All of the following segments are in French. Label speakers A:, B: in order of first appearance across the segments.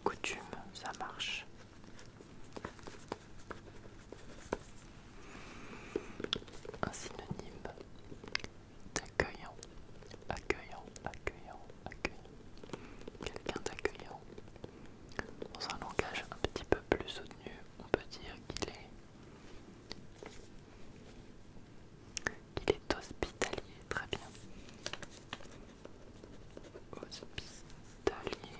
A: coutume, ça marche. Un synonyme d'accueillant, accueillant, accueillant, accueillant. Quelqu'un d'accueillant. Dans un langage un petit peu plus soutenu, on peut dire qu'il est hospitalier, très bien. Hospitalier.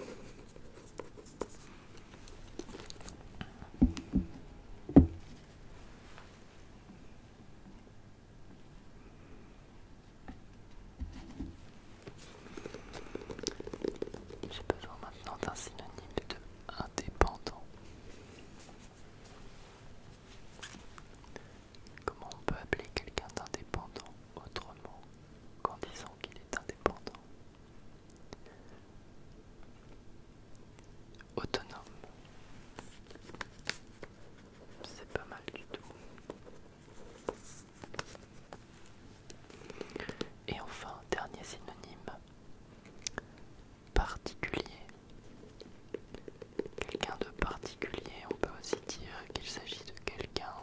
A: J'ai besoin maintenant d'un synonyme de indépendant. Comment on peut appeler quelqu'un d'indépendant autrement qu'en disant qu'il est indépendant? Autonome. C'est pas mal du tout. Et enfin, dernier synonyme, particulier. Quelqu'un de particulier, on peut aussi dire qu'il s'agit de quelqu'un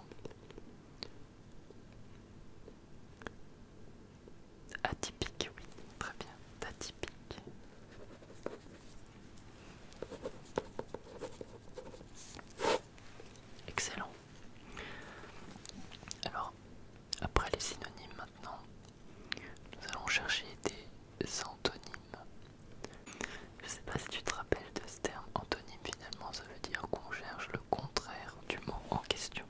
A: atypique, oui, très bien, d'atypique. Excellent. Alors, après les synonymes maintenant, nous allons chercher des antonymes. Je ne sais pas si tu te rappelles de ce terme antonyme, finalement ça veut dire qu'on cherche le contraire du mot en question.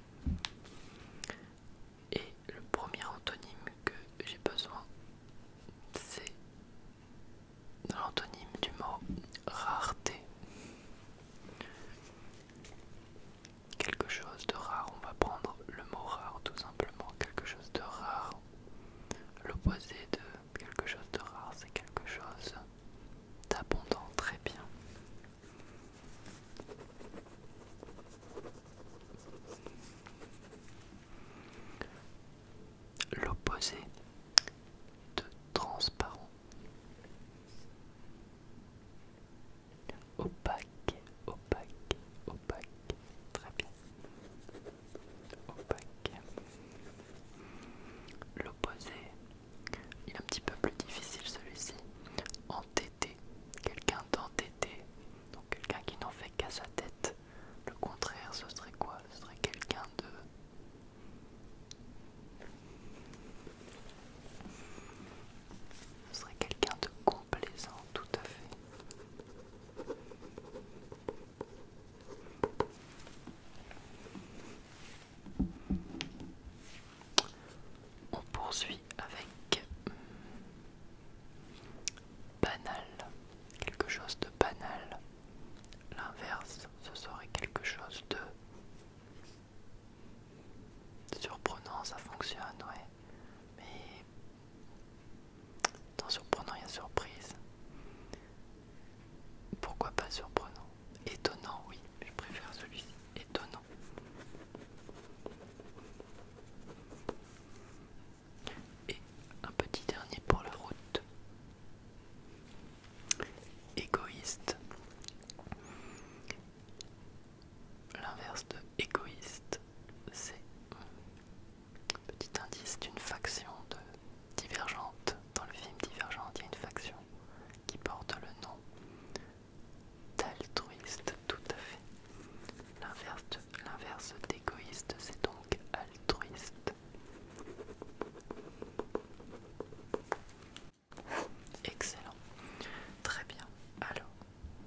A: Et le premier antonyme que j'ai besoin, c'est l'antonyme du mot rareté. Quelque chose de rare, on va prendre le mot rare tout simplement. Quelque chose de rare. L'opposé de quelque chose de rare, c'est quelque chose d'abondant, très bien. L'opposé de transparent. Opaque, opaque, opaque, très bien. Opaque. L'opposé, il est un petit peu plus difficile celui-ci. Entêté, quelqu'un d'entêté, donc quelqu'un qui n'en fait qu'à sa tête. Le contraire, ce serait quoi? Ce serait quelqu'un de... Ce serait quelqu'un de complaisant, tout à fait. On poursuit avec banal, quelque chose de banal. L'inverse, ce serait quelque chose de surprenant, ça fonctionne, ouais. Mais dans surprenant, il y a surprise. Pourquoi pas surprenant? Étonnant, oui, je préfère celui-ci. Étonnant. Et un petit dernier pour la route. Égoïste. L'inverse de égoïste, c'est, petit indice, d'une faction de Divergente. Dans le film Divergente, il y a une faction qui porte le nom d'altruiste, tout à fait. L'inverse d'égoïste, c'est donc altruiste. Excellent. Très bien. Alors,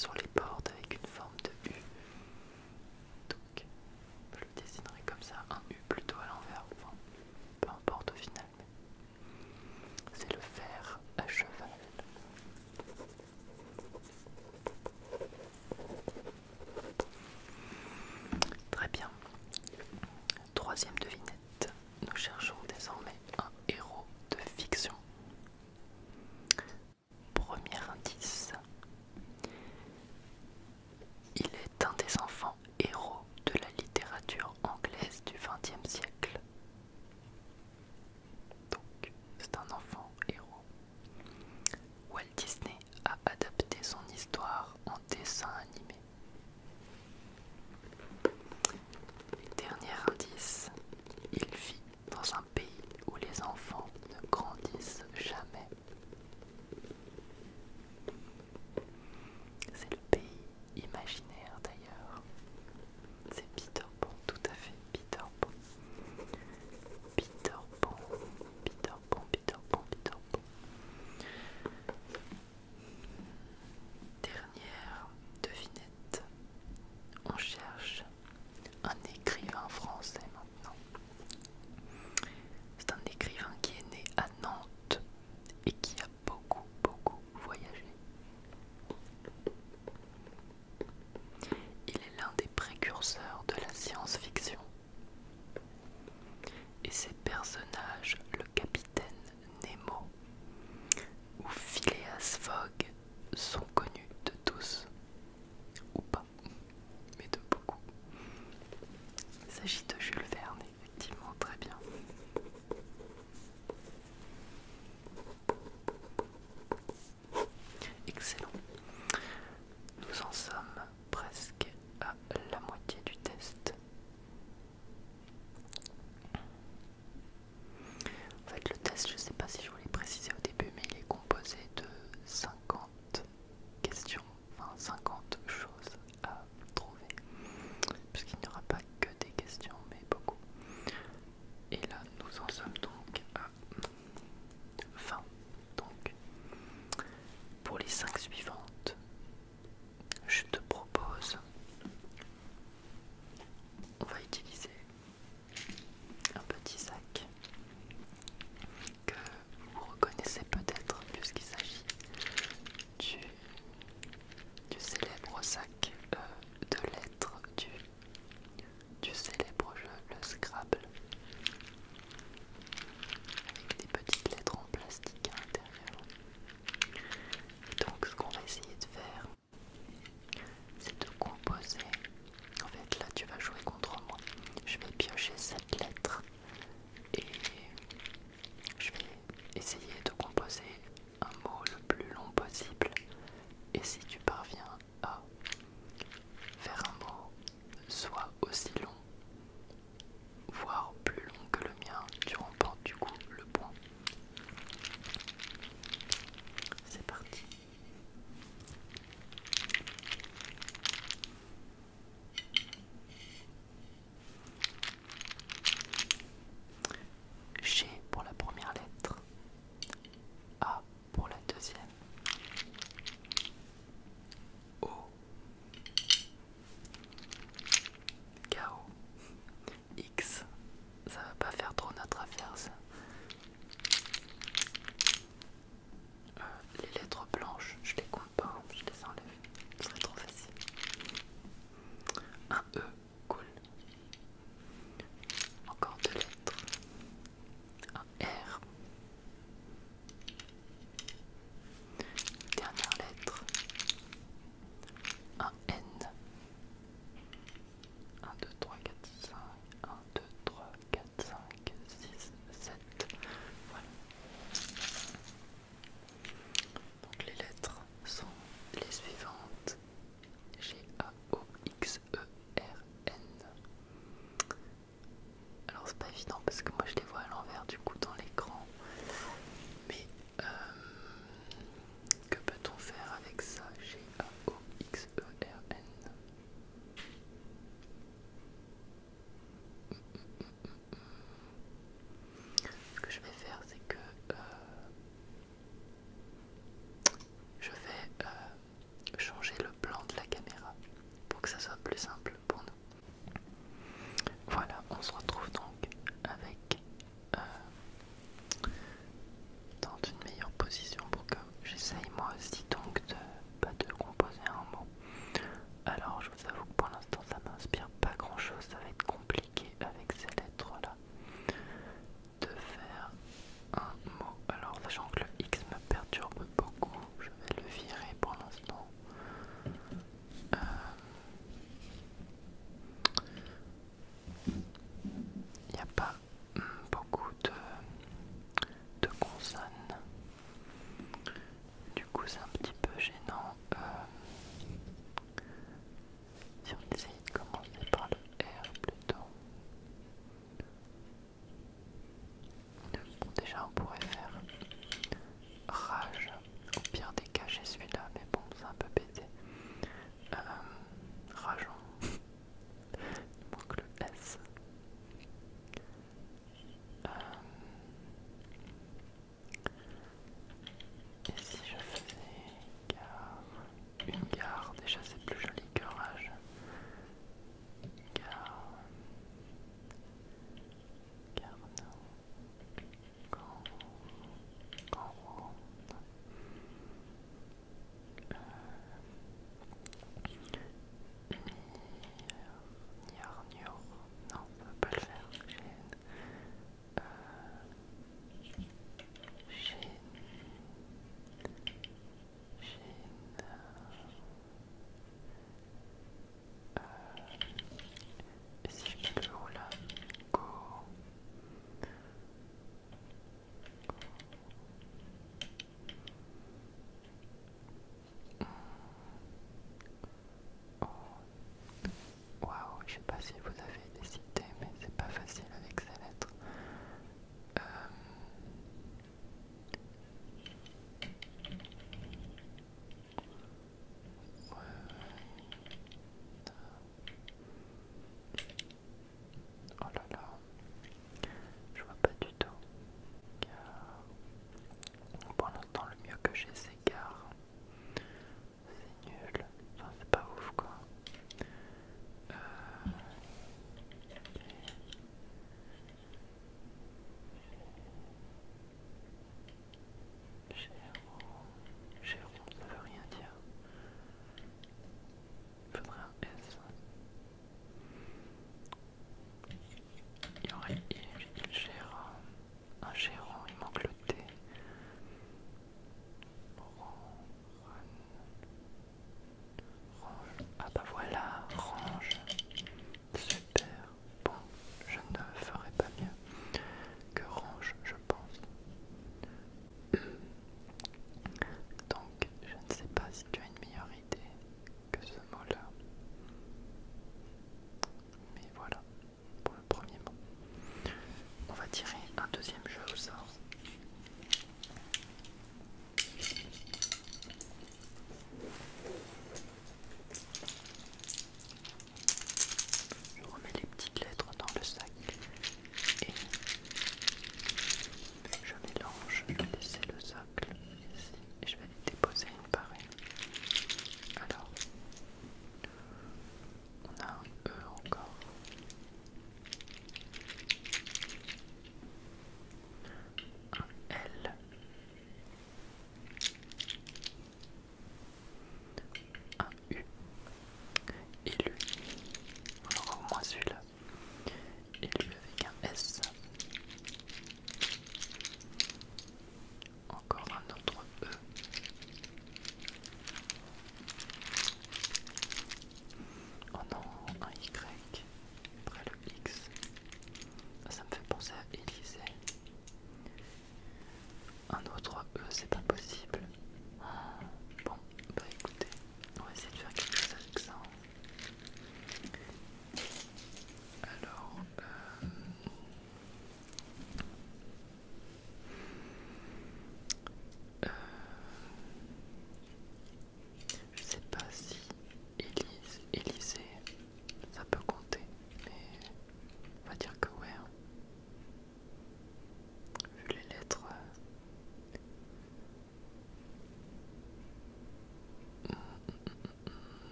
A: sur les portes avec une forme de U. Donc je le dessinerai comme ça, un U plutôt à l'envers, enfin peu importe au final, mais c'est le fer à cheval. Très bien. Troisième devinette. Nous cherchons désormais un héros de fiction. Premier indice.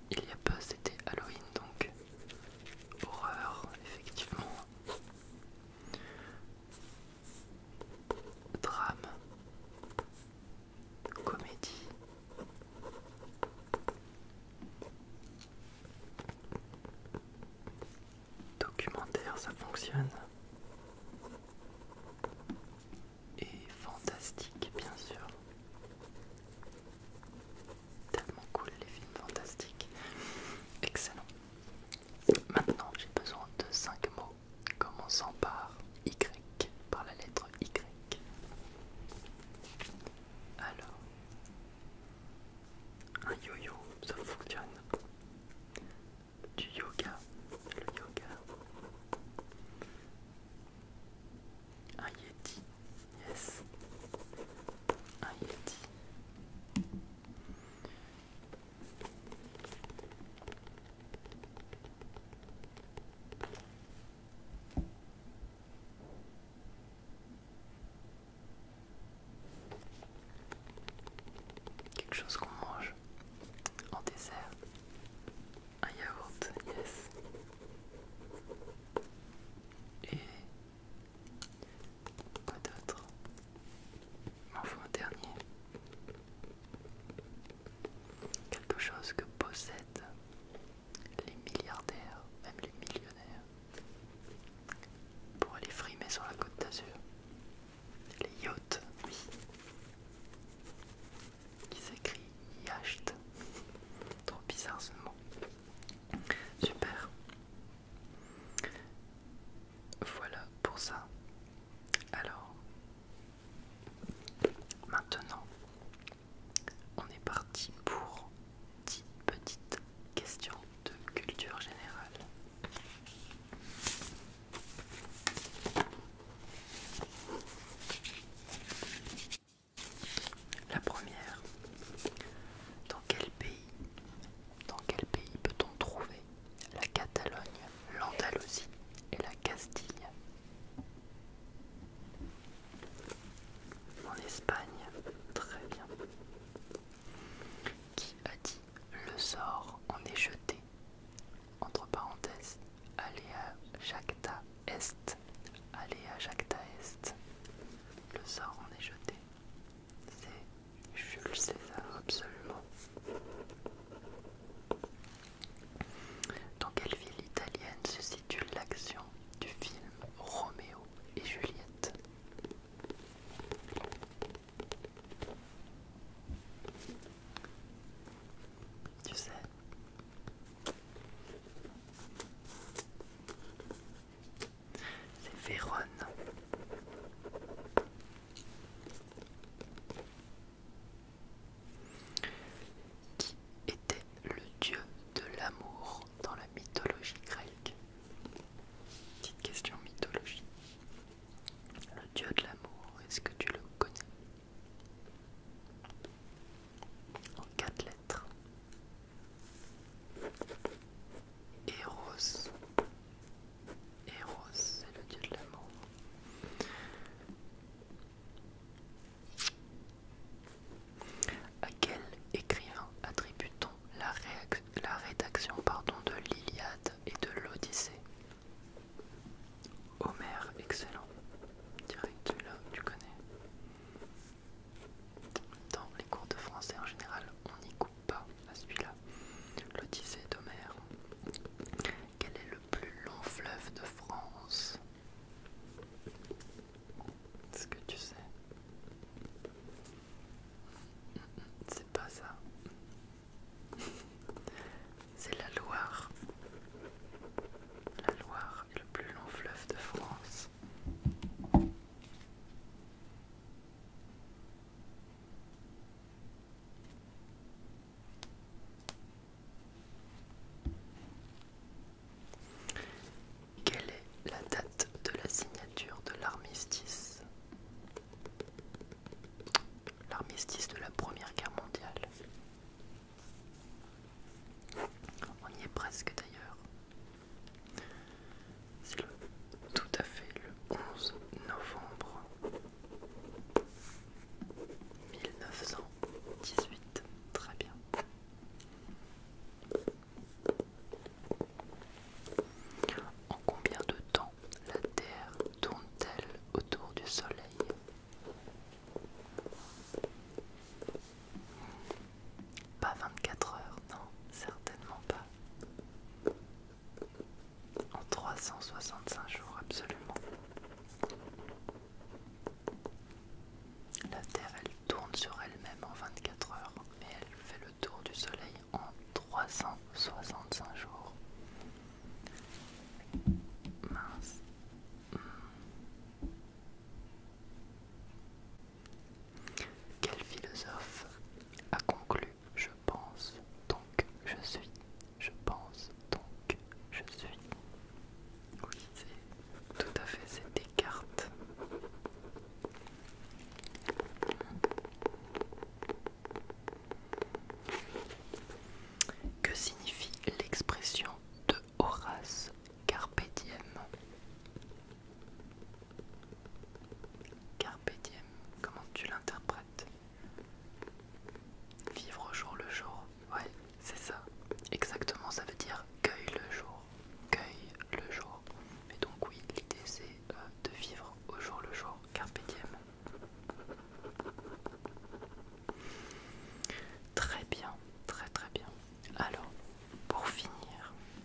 A: il y a peu c'était Halloween, donc horreur effectivement, drame, comédie, documentaire, ça fonctionne, et fantastique bien sûr. Tellement cool les films fantastiques. Excellent. Maintenant j'ai besoin de 5 mots commençant par Y, par la lettre Y. Alors, un yo-yo, ça fonctionne. Du yoga, le yoga. Un yeti, yes. Un yeti. Quelque chose qu'on mange en dessert. Un yaourt, yes. Et quoi d'autre? Il m'en faut un dernier. Quelque chose que possèdent les milliardaires, même les millionnaires, pour aller frimer sur la Côte d'Azur. Les yachts, oui. Qui s'écrit yacht. Trop bizarre ce mot. Super. Voilà pour ça. Alors, maintenant, on est parti pour 10 petites questions de culture générale. La première, dans quel je pense, donc je suis. Oui, c'est tout à fait, c'est Descartes. Que signifie l'expression de Horace Carpe diem? Carpe diem, comment tu l'interprètes? Vivre au jour le jour, ouais, c'est ça. Exactement, ça veut dire cueille le jour. Cueille le jour. Mais donc oui, l'idée c'est de vivre au jour le jour. Carpe diem. Très bien, très très bien. Alors, pour finir,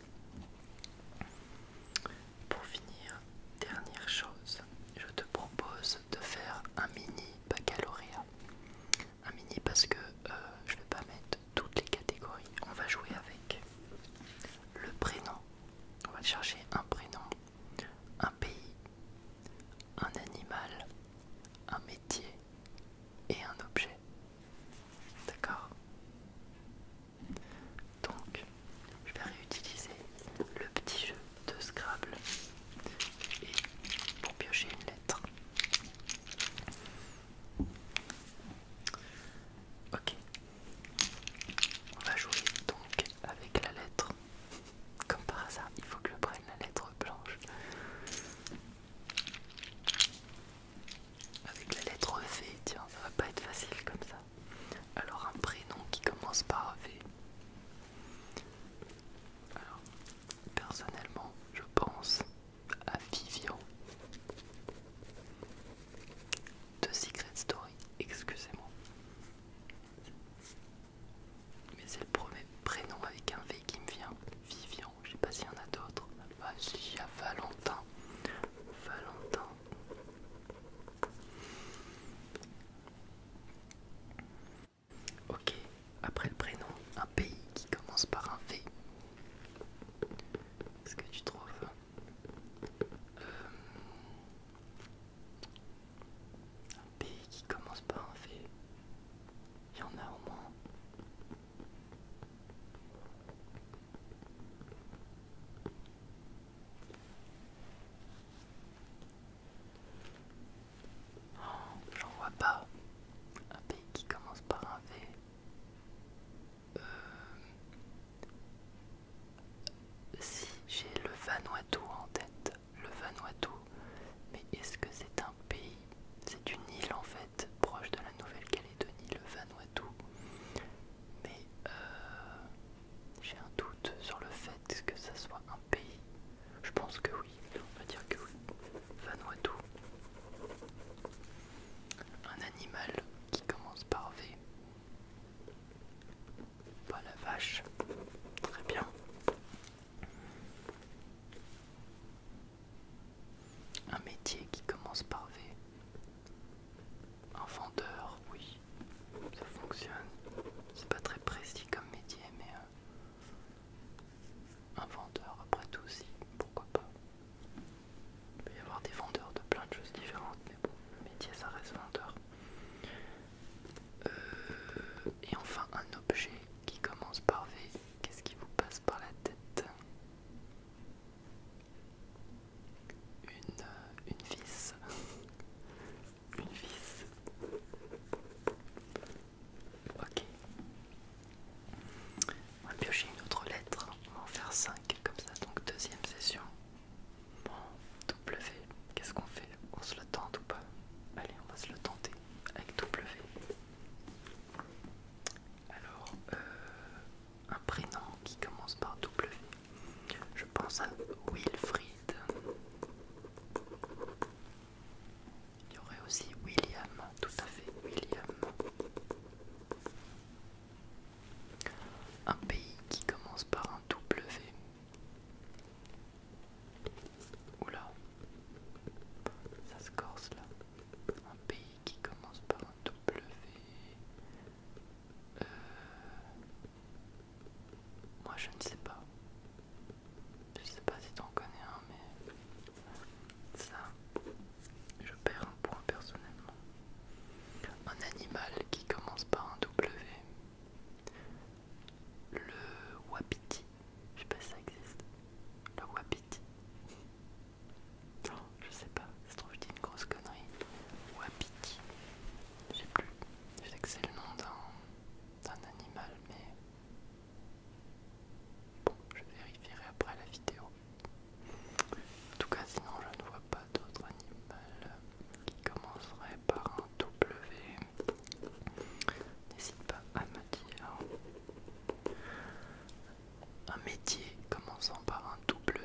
A: métier commençant par un W.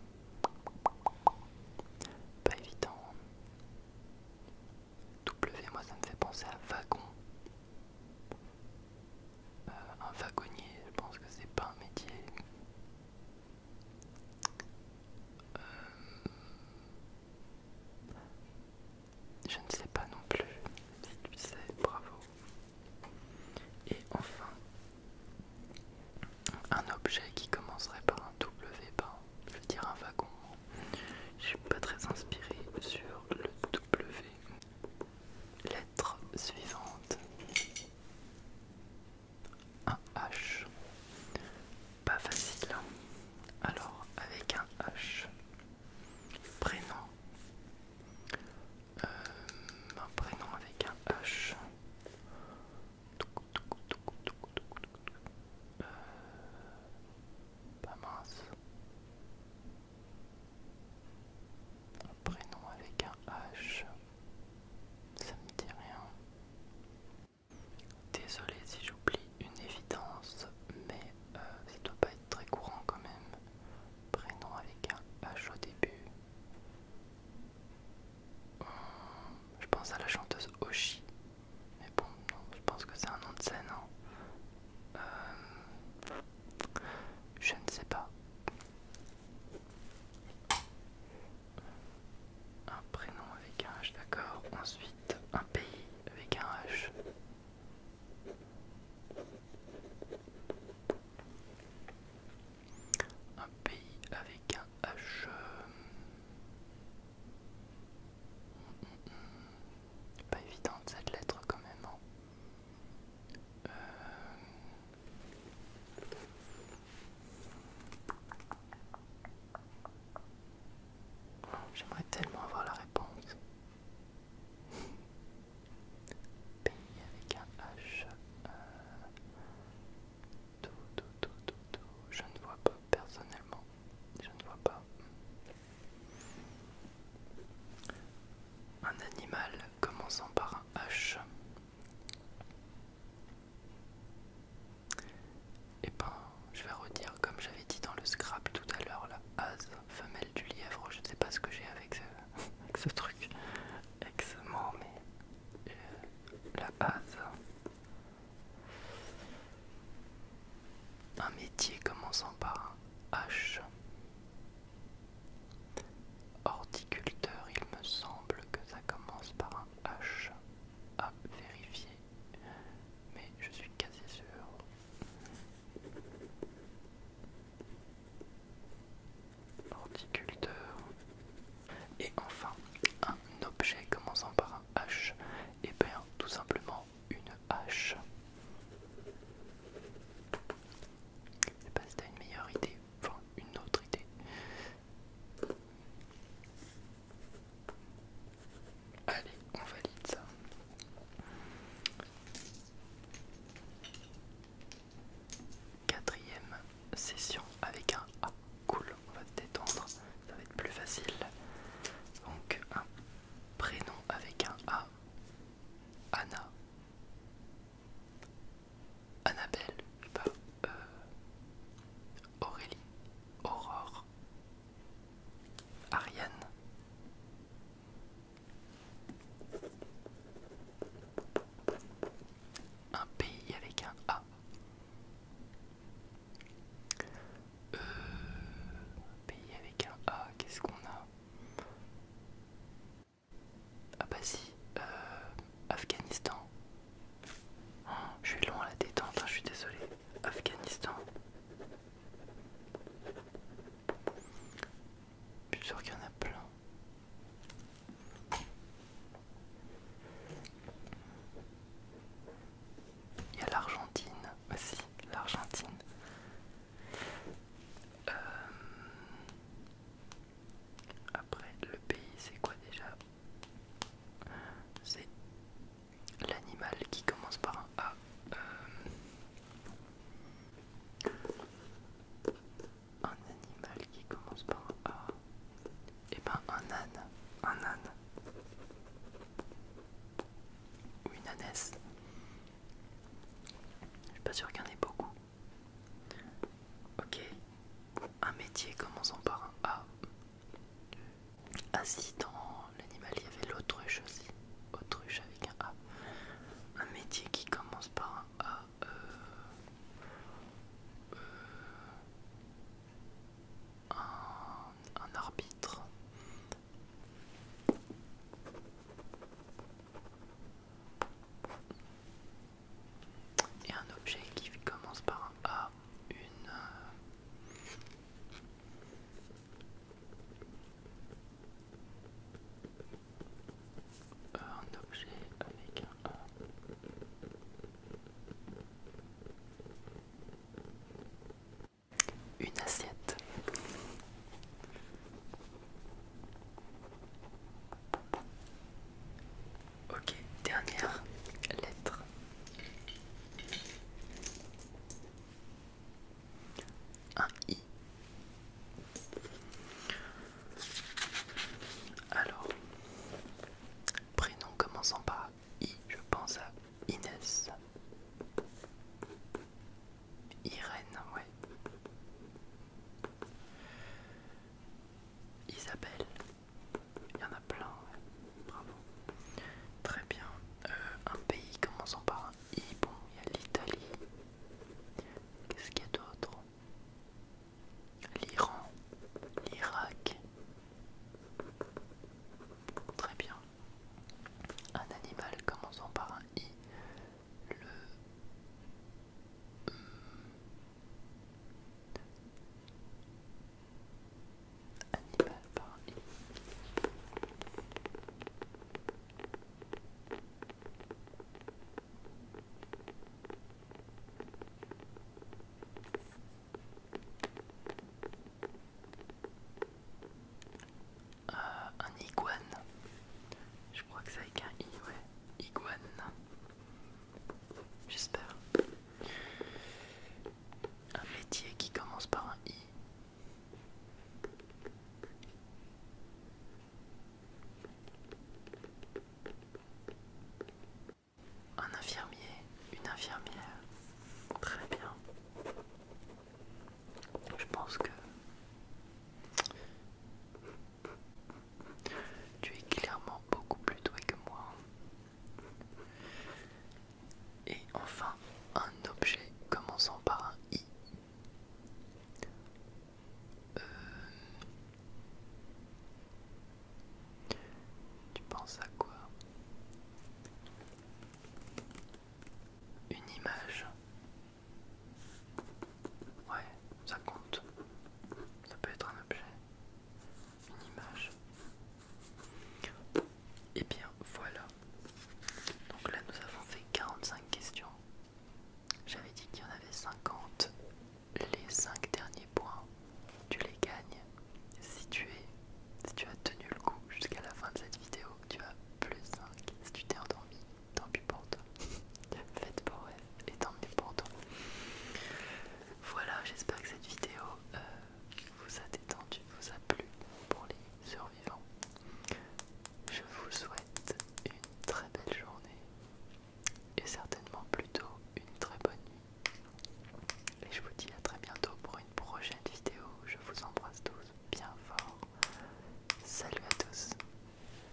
A: Pas évident. W, moi ça me fait penser à wagon. Un wagonnier, je pense que c'est pas un métier. Je ne sais pas non plus. Si tu sais, bravo. Et enfin, un objet qui commencerait commençant par un A. Ah si, dans l'animal il y avait l'autruche aussi. Autruche avec un A. Un métier qui commence par un A. Un arbitre. Et un objet qui commence par un A. Un objet avec un A. Une assiette. Ok, dernière lettre. Un I. Alors, prénom commençant par I, je pense à Inès. Irène, ouais. Isabelle.